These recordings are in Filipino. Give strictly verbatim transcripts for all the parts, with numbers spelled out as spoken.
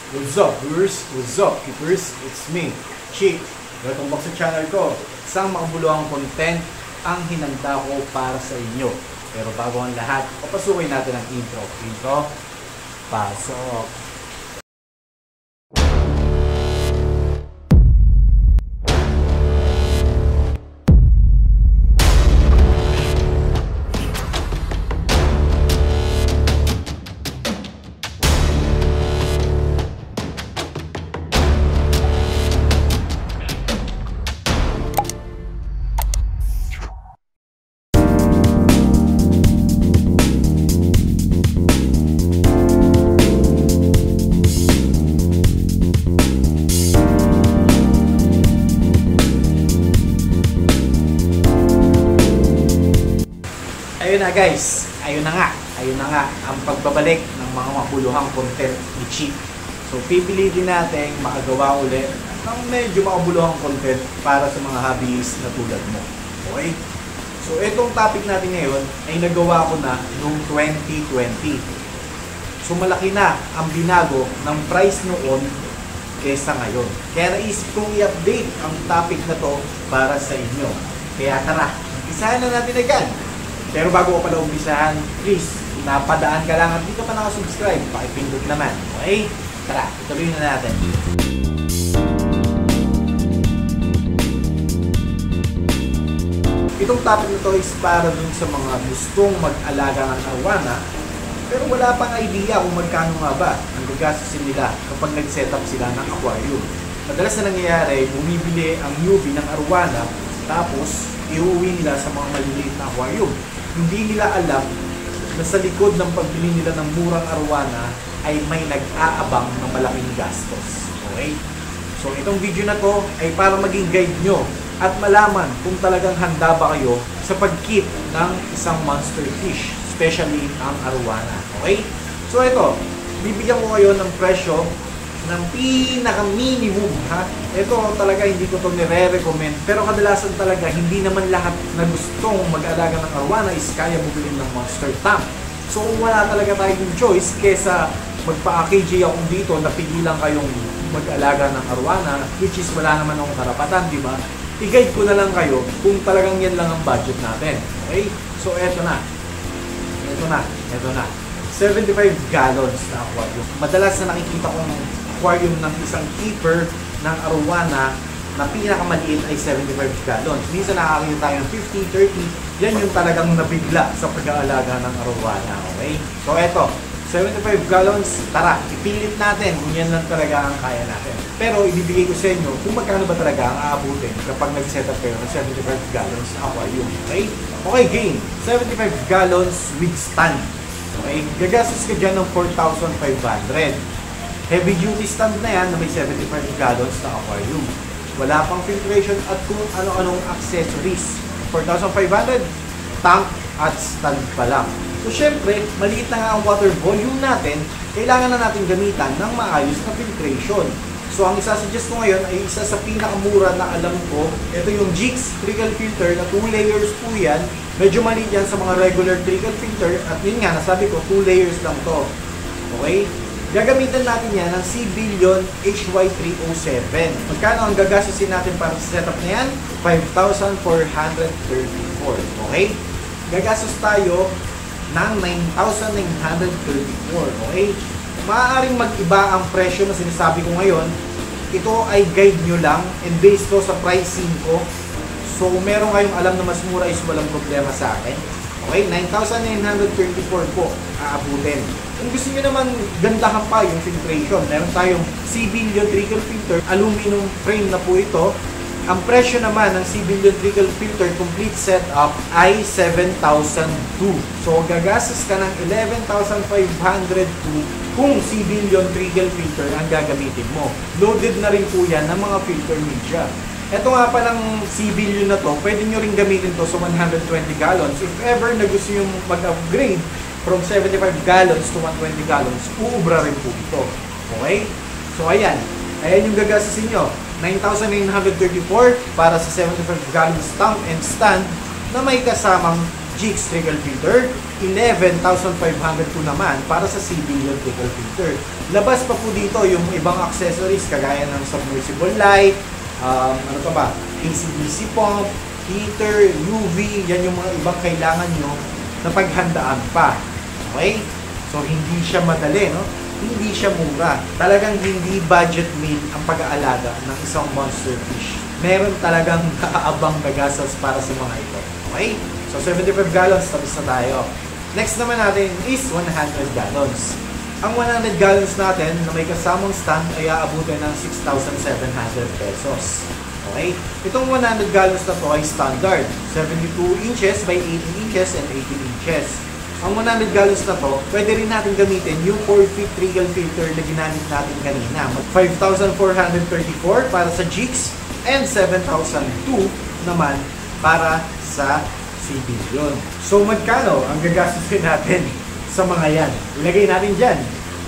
What's up, viewers? What's up, keepers? It's me, Chick. Welcome back sa channel ko. Isang makabuluhang content ang hinanda ko para sa inyo. Pero bago ang lahat, papasukin natin ang intro. Intro, pasok! Ayun na guys, ayun na nga, ayun na nga ang pagbabalik ng mga makabuluhang content ni Chick. So pipilitin natin makagawa ulit ng medyo makabuluhang content para sa mga hobbies na tulad mo. Okay? So itong topic natin ngayon ay nagawa ko na noong twenty twenty. So malaki na ang binago ng price noon kesa ngayon. Kaya naisip kong i-update ang topic na to para sa inyo. Kaya tara, umpisahan na natin agad. Pero bago ko pala umpisahan, please, napadaan ka lang at hindi ka pa nakasubscribe, pakipindot naman. Okay? Tara, ituloy na natin. Itong topic na to is para dun sa mga gustong mag-alaga ng arwana, pero wala pang idea kung magkano nga ba ang gagastusin nila kapag nag-setup sila ng aquarium. Madalas na nangyayari, bumibili ang newbie ng arwana, tapos iuwi nila sa mga maliliit na aquarium. Hindi nila alam na sa likod ng pagbili nila ng murang arwana ay may nag-aabang ng malaking gastos. Okay? So itong video na to ay para maging guide nyo at malaman kung talagang handa ba kayo sa pag-keep ng isang monster fish, especially ang arwana. Okay? So ito, bibigyan ko kayo ng presyo ng pinaka-minimum, ha? Ito talaga hindi ko to nire-recommend, pero kadalasan talaga hindi naman lahat na gustong mag-alaga ng arwana is kaya bumili ng monster tank. So kung wala talaga tayong choice kesa magpa-K J ako dito, napigilan kayong mag-alaga ng arwana, which is wala naman akong karapatan, di ba? I-guide ko na lang kayo kung talagang yan lang ang budget natin. Okay? So eto na. Eto na. Eto na. seventy-five gallons na aquarium. Madalas na nakikita kong aquarium ng isang keeper ng arwana na pinakamaliit ay seventy-five gallons. Minsan nakakita tayo ng fifty, thirty. Yan yung talagang nabigla sa pag-aalaga ng arwana. Okay? So eto, seventy-five gallons, tara, ipilit natin kung yan lang talaga ang kaya natin. Pero ibibigay ko sa inyo kung magkano ba talaga ang aabutin kapag nag-setup kayo ng seventy-five gallons na aquarium. Okay? Okay, game. seventy-five gallons with stand. Okay? Gagastos ka dyan ng four thousand five hundred. Heavy duty stand na yan na may seventy-five gallons na aquarium. Wala pang filtration at kung ano-anong accessories. four thousand five hundred, tank at stand pa lang. So syempre, maliit na nga ang water volume natin, kailangan na natin gamitan ng maayos na filtration. So ang isasuggest ko ngayon ay isa sa pinakamura na alam ko. Ito yung Jigs Trickle Filter na two layers po yan. Medyo maliit yan sa mga regular trickle filter at yun nga, nasabi ko, two layers lang to. Okay? Gagamitan natin yan ng Seabillion H Y three oh seven. Magkano ang gagastusin natin para sa setup na yan? five thousand four hundred thirty-four. Okay? Gagastos tayo ng nine thousand nine hundred thirty-four. Okay? Maaaring mag-iba ang presyo na sinasabi ko ngayon. Ito ay guide nyo lang and based to sa pricing ko. So kung meron kayong alam na mas mura is walang problema sa akin. Okay? nine thousand nine hundred thirty-four po aabutin. Kung gusto nyo naman gandahan pa yung filtration, meron tayong Seabillion Trickle Filter, aluminum frame na po ito. Ang presyo naman ng Seabillion Trickle Filter complete setup ay seven thousand two. So gagastos ka ng eleven thousand five hundred two kung Seabillion Trickle Filter ang gagamitin mo. Loaded na rin po yan ng mga filter media. Ito nga pa ng Seabillion na to, pwede nyo rin gamitin to sa one hundred twenty gallons. If ever na gusto nyo mag-upgrade from seventy-five gallons to one hundred twenty gallons, uubra rin po ito. Okay? So ayan. Ayan yung gagastusin nyo. nine thousand nine hundred thirty-four para sa seventy-five gallons tank and stand na may kasamang Jigs Trickle Filter, eleven thousand five hundred po naman para sa civilian trickle filter. Labas pa po dito yung ibang accessories kagaya ng submersible light, um, ano pa ba, A C D C pump, heater, U V, yan yung mga ibang kailangan nyo na paghandaan pa. Okay? So, hindi siya madali, no? Hindi siya mura. Talagang hindi budget meal ang pag-aalaga ng isang monster fish. Meron talagang nakaabang na gastos para sa mga ito. Okay? So, seventy-five gallons, tapos na tayo. Next naman natin is one hundred gallons. Ang one hundred gallons natin na may kasamang stand ay aabutin ng six thousand seven hundred pesos. Okay? Itong one hundred gallons na to ay standard. seventy-two inches by eighteen inches and eighteen inches. Ang one hundred gallons na to, pwede rin natin gamitin yung four feet trickle filter na ginamit natin kanina. five thousand four hundred thirty-four para sa jigs and seven thousand two naman para sa civilian. So magkano ang gagastusin natin sa mga yan? Ilagay natin dyan.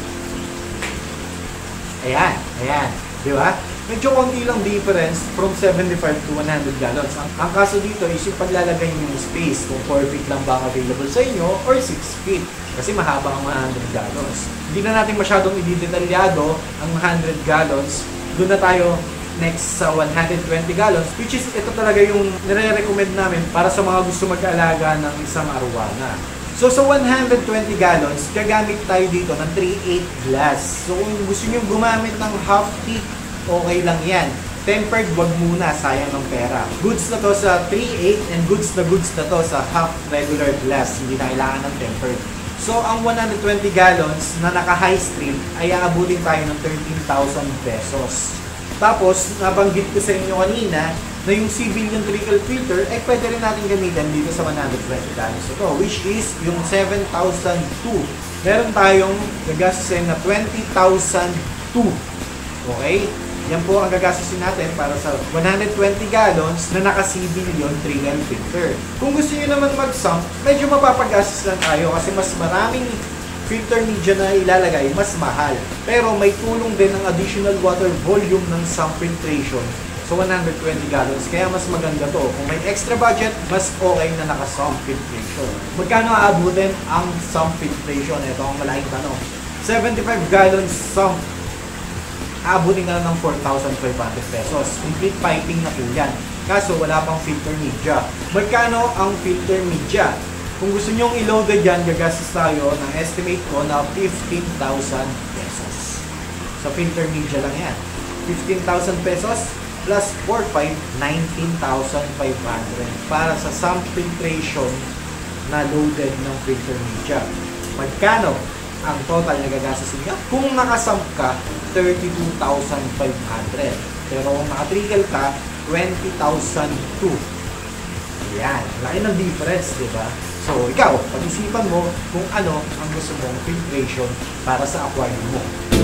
Ayan, ayan. Di ba? Medyo konti lang difference from seventy-five to one hundred gallons. Ang, ang kaso dito is yung paglalagay nyo yung space, kung four feet lang ba ang available sa inyo or six feet. Kasi mahaba ang one hundred gallons. Hindi na natin masyadong i-detalyado ang one hundred gallons. Doon na tayo next sa one hundred twenty gallons, which is ito talaga yung nire-recommend namin para sa mga gusto mag-alaga ng isang arowana. So sa one hundred twenty gallons, gagamit tayo dito ng three eighths glass. So kung gusto nyo gumamit ng half peak, okay lang yan. Tempered, wag muna, sayang ng pera. Goods na to sa three eighths and goods na goods na to sa half regular glass. Hindi na kailangan ng tempered. So ang one hundred twenty gallons na naka-high stream ay aabutin tayo ng thirteen thousand pesos. Tapos, nabanggit ko sa inyo kanina na yung civilian trickle filter ay pwede rin natin gamitin dito sa one hundred twenty gallons ito, which is yung seven thousand two. Meron tayong gagastusin na twenty thousand two. Okay? Yan po ang gagastusin natin para sa one hundred twenty gallons na naka-civilian trickle filter. Kung gusto niyo naman mag-sump, medyo mapapagastos lang tayo kasi mas maraming filter media na ilalagay, mas mahal. Pero may tulong din ang additional water volume ng sump filtration sa one hundred twenty gallons. Kaya mas maganda to. Kung may extra budget, mas okay na naka-sump filtration. Magkano aabutin ang sump filtration? Ito ang malaking tanong. seventy-five gallons sump, aabutin ka na ng four thousand five hundred pesos. Complete piping na po yan. Kaso wala pang filter media. Magkano ang filter media? Kung gusto nyong i-loaded yan, gagastos tayo ng estimate ko na fifteen thousand pesos. So, filter media lang yan. fifteen thousand pesos plus four five, nineteen thousand five hundred para sa sump filtration na loaded ng filter media. Magkano ang total na gagastusin nyo? Kung nakasump ka, thirty-two thousand five hundred. Pero kung nakatrickle ka, twenty thousand two. Yan. Laki ng difference, di ba? So, ikaw, pag-isipan mo kung ano ang gusto mong filtration para sa aquarium mo.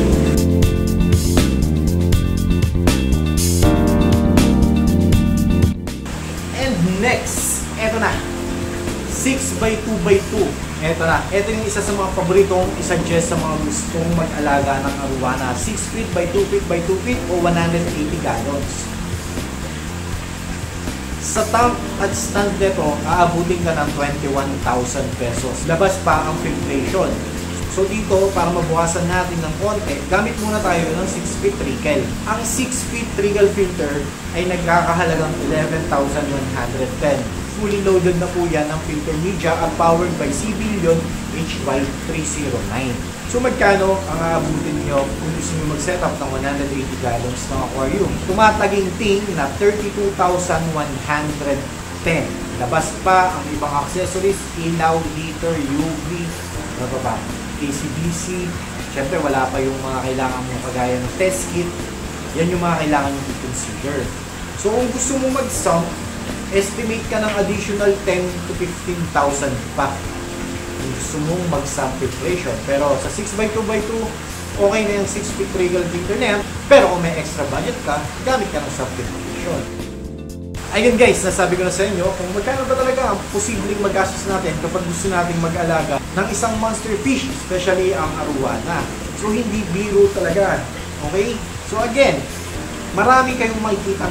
And next, eto na. six by two by two. Eto na. Eto yung isa sa mga paboritong isuggest sa mga gustong mag-alaga ng arowana. six feet by two feet by two feet o one hundred eighty gallons. Sa tank at stand nito, aabutin ka ng twenty-one thousand pesos. Labas pa ang filtration. So dito, para mabukasan natin ng konti, gamit muna tayo ng six feet trickle. Ang six feet trickle filter ay nagkakahalagang eleven thousand one hundred ten. Fully loaded na po yan ng filter media at powered by Civilion H Y three oh nine. So magkano ang aabutin nyo kung gusto nyo mag-set up ng one hundred eighty gallons ng aquarium? Tumataginting na thirty-two thousand one hundred ten. Labas pa ang ibang accessories, ilaw, heater, U V, ano pa ba? A C D C. Siyempre wala pa yung mga kailangan mo kagaya ng test kit. Yan yung mga kailangan nyo i-consider. So kung gusto mo mag-sump, estimate ka ng additional ten to fifteen thousand pa. Gusto mong mag-sump filtration. Pero sa six by two by two, okay na yung six feet trickle filter na yan. Pero kung may extra budget ka, gamit ka ng sump filtration. Ayun guys, nasabi ko na sa inyo kung magkano ba talaga ang posibleng magastos natin kapag gusto nating mag-alaga ng isang monster fish, especially ang arowana. So hindi biro talaga. Okay? So again, marami kayong makikita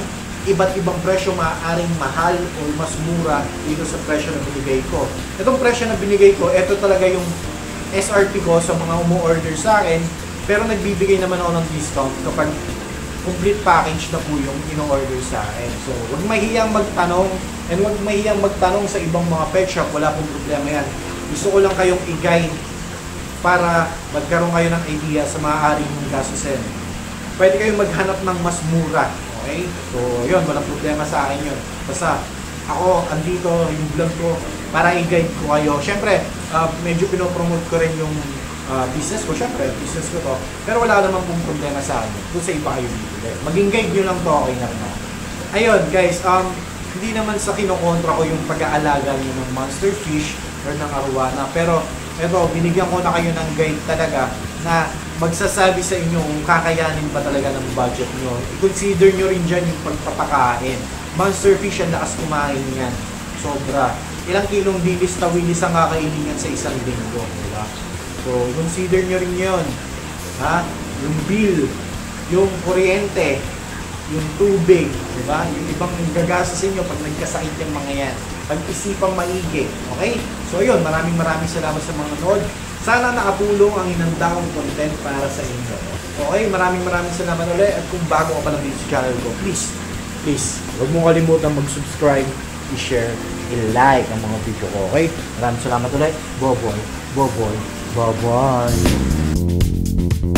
iba't ibang presyo maaaring mahal o mas mura dito sa presyo na binigay ko. Itong presyo na binigay ko, ito talaga yung S R P ko sa mga umu-order sa akin, pero nagbibigay naman ako ng discount kapag complete package na po yung in-order sa akin. So, huwag mahiyang magtanong and huwag mahiyang magtanong sa ibang mga pet shop, wala pong problema yan. Gusto ko lang kayong i-guide para magkaroon kayo ng idea sa maaaring gastusin. Pwede kayong maghanap ng mas mura. Okay? So, yun, walang problema sa akin yun. Basta, ako, andito, yung vlog ko, para i-guide ko kayo. Siyempre, uh, medyo pinopromote ko rin yung uh, business ko. Siyempre, business ko to. Pero wala naman pong problema sa akin. Kung sa iba kayo dito. Maging guide nyo lang to, okay na rin ako. Ayun, guys, um, hindi naman sa kinokontra ko yung pag-aalaga nyo ng monster fish or ng arowana. Pero, eto, binigyan ko na kayo ng guide talaga na magsasabi sa inyo kung kakayanin ba talaga ng budget nyo. I-consider nyo rin dyan yung pagpapakain. Monster fish ang lakas kumain yan. Sobra. Ilang kilong dilis na wilis ang kakainin yan sa isang linggo. Diba? So, consider nyo rin yun. Ha? Yung bill, yung kuryente, yung tubig, diba? Yung ibang gagastos sa inyo pag nagkasakit yung mga yan. Pag-isipang maigi. Okay? So, yun. Maraming maraming salamat sa mga nod. Sana nakatulong ang inanda kong content para sa inyo. Okay? Maraming maraming salamat ulit. At kung bago ka pa lang dito sa channel ko, please, please, huwag mong kalimutan mag-subscribe, i-share, i-like ang mga video ko. Okay? Maraming salamat ulit. Boboy, boboy, bye-bye.